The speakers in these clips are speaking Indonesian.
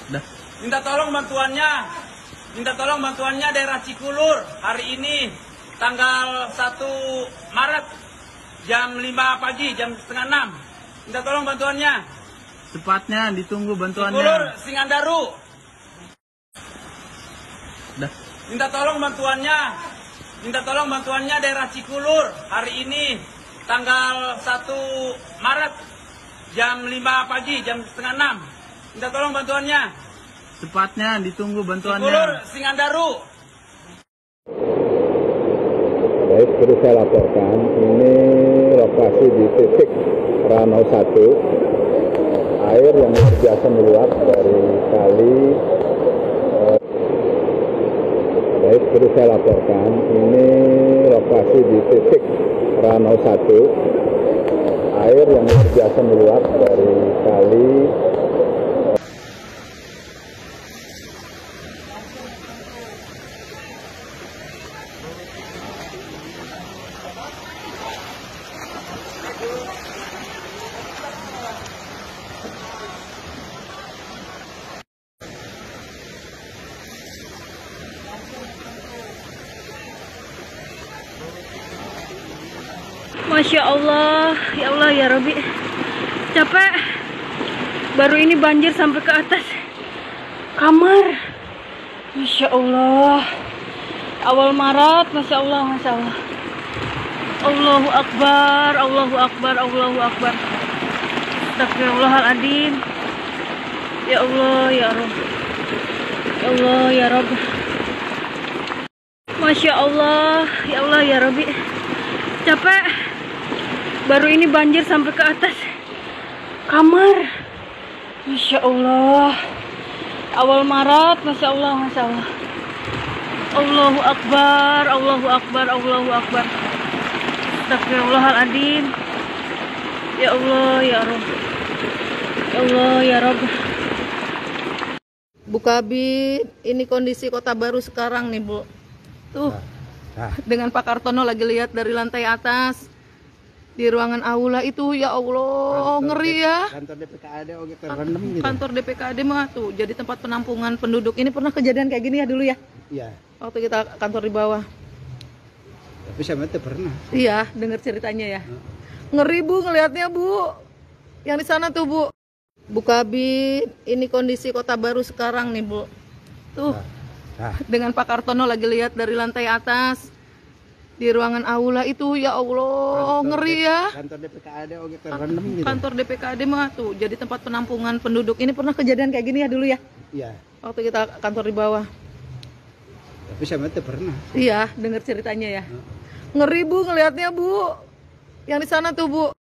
Dah. Minta tolong bantuannya. Daerah Cikulur hari ini tanggal 1 Maret jam 5 pagi, jam setengah 6. Minta tolong bantuannya. Cepatnya ditunggu bantuannya. Cikulur Singandaru. Dah. Minta tolong bantuannya daerah Cikulur hari ini tanggal 1 Maret jam 5 pagi, jam setengah 6. Minta tolong bantuannya. Cepatnya ditunggu bantuannya. Cikulur Singandaru. Baik, perlu saya laporkan, ini lokasi di titik Ranau 1, air yang biasa meluap dari kali. Baik, perlu saya laporkan, ini lokasi di titik Ranau 1, air yang biasa meluap dari kali. Masya Allah, ya Allah ya Robi, capek. Baru ini banjir sampai ke atas kamar. Masya Allah. Awal Maret, Masya Allah, Masya Allah. Allahu Akbar, Allahu Akbar, Allahu Akbar. Astagfirullahaladzim. Ya Allah ya Rob, ya Allah ya Rob. Masya Allah, ya Allah ya Robi, capek. Baru ini banjir sampai ke atas kamar. Masya Allah. Awal Maret, Masya Allah, Masya Allah. Allahu Akbar, Allahu Akbar, Allahu Akbar. Astagfirullahaladzim. Ya Allah, ya Rabb. Ya Allah, ya Rabb. Bu Kabid, ini kondisi Kota Baru sekarang nih, Bu. Tuh, dengan Pak Kartono lagi lihat dari lantai atas. Di ruangan aula itu, ya Allah, ngeri ya. Kantor DPKAD oke terendam gitu. Kantor DPKAD mah tuh jadi tempat penampungan penduduk. Ini pernah kejadian kayak gini ya dulu ya? Iya. Waktu kita kantor di bawah. Tapi sama itu pernah. Iya, dengar ceritanya ya. Ngeri Bu ngelihatnya Bu. Yang di sana tuh Bu. Bu Kabid, ini kondisi Kota Baru sekarang nih Bu. Tuh, dengan Pak Kartono lagi lihat dari lantai atas. Di ruangan aula itu, ya Allah, ngeri ya. Kantor DPKAD oke terendam gitu. Kantor DPKAD mah tuh jadi tempat penampungan penduduk. Ini pernah kejadian kayak gini ya dulu ya? Iya. Waktu kita kantor di bawah. Tapi sama itu pernah. Iya, dengar ceritanya ya. Ngeri Bu ngelihatnya Bu. Yang di sana tuh Bu.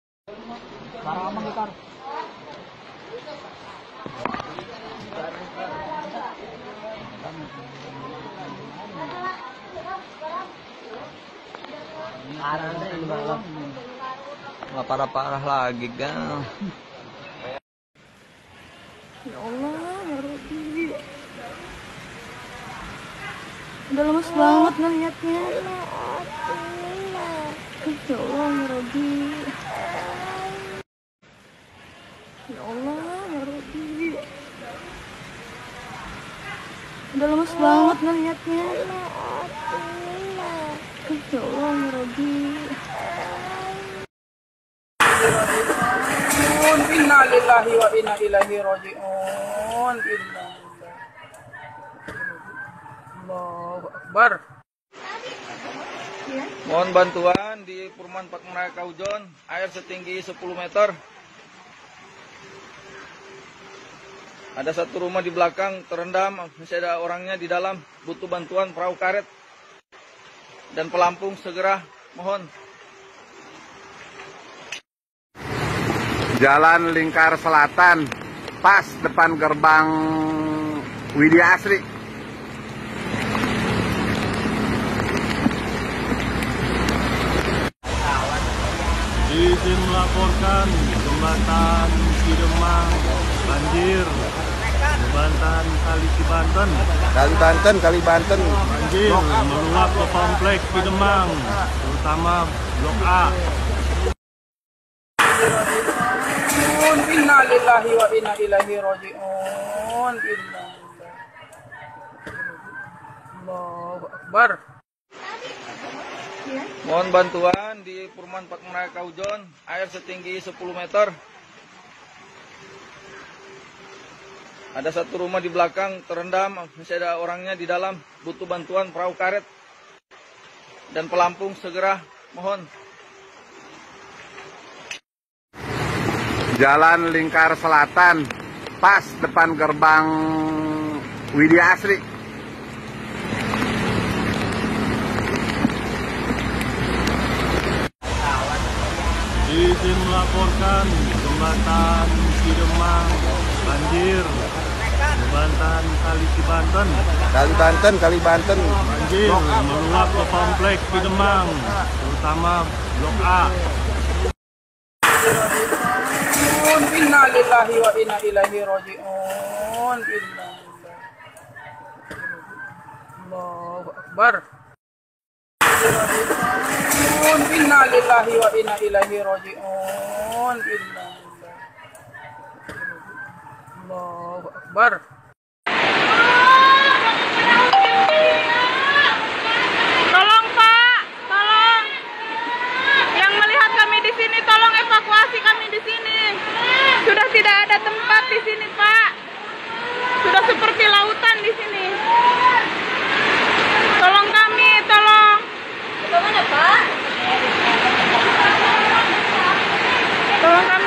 Nggak parah-parah lagi, Gal. Ya Allah, ya Rabbi. Udah lemes banget ngeliatnya. Ya Allah, ya Rabbi. Ya Allah, ya Rabbi. Udah lemes banget ngeliatnya. Ya Allah, ya Rabbi. Inna lillahi wa inna ilaihi raji'un. Allahu Akbar. Mohon bantuan di Perumahan Pak Menara Kaujon, air setinggi 10 meter. Ada satu rumah di belakang terendam, masih ada orangnya di dalam, butuh bantuan perahu karet dan pelampung segera, mohon. Jalan Lingkar Selatan, pas depan gerbang Widya Asri. Izin melaporkan jembatan Cidemang banjir. Jembatan Kali Cibanten. Kali Banten. Banjir meluap ke kompleks Cidemang, terutama Blok A. Inna lillahi lillahi wa inna ilaihi raji'un. Allahu Akbar. Mohon bantuan di Perumahan Pakmon Raya Kaujon, air setinggi 10 meter. Ada satu rumah di belakang terendam, masih ada orangnya di dalam, butuh bantuan perahu karet dan pelampung segera, mohon. Jalan Lingkar Selatan, pas depan gerbang Widya Asri. Izin melaporkan jembatan Cidemang banjir, jembatan Kali Cibanten Kali Banten. banjir meluap ke komplek Cidemang, terutama Blok A. Inna lillahi wa inna ilaihi raji'un. Allahu Akbar. Inna lillahi wa inna ilaihi raji'un. Allahu Akbar. Tolong Pak, tolong. Yang melihat kami di sini, tolong evakuasi kami di sini. Sudah tidak ada tempat di sini, Pak. Sudah seperti lautan di sini. Tolong kami, tolong. Bagaimana, Pak? Tolong kami.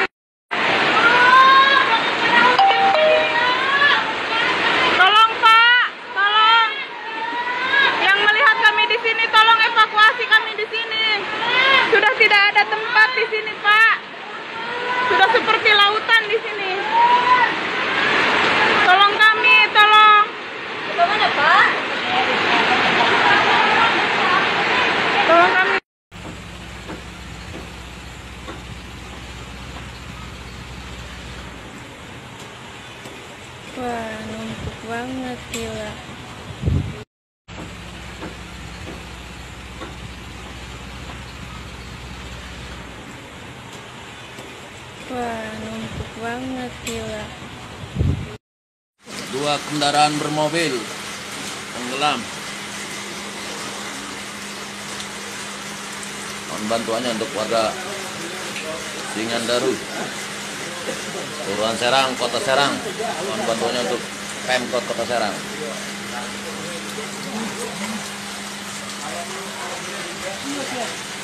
Tolong Pak, tolong. Yang melihat kami di sini, tolong evakuasi kami di sini. Sudah tidak ada tempat di sini, Pak. Sudah seperti lautan di sini. Tolong kami, tolong. Bagaimana, Pak? Tolong kami. Wah, numpuk banget gila. Wah, numpuk banget gila. 2 kendaraan bermobil tenggelam. Mohon bantuannya untuk warga Singandaru, Kelurahan Serang, Kota Serang. Mohon bantuannya untuk Pemkot Kota Serang.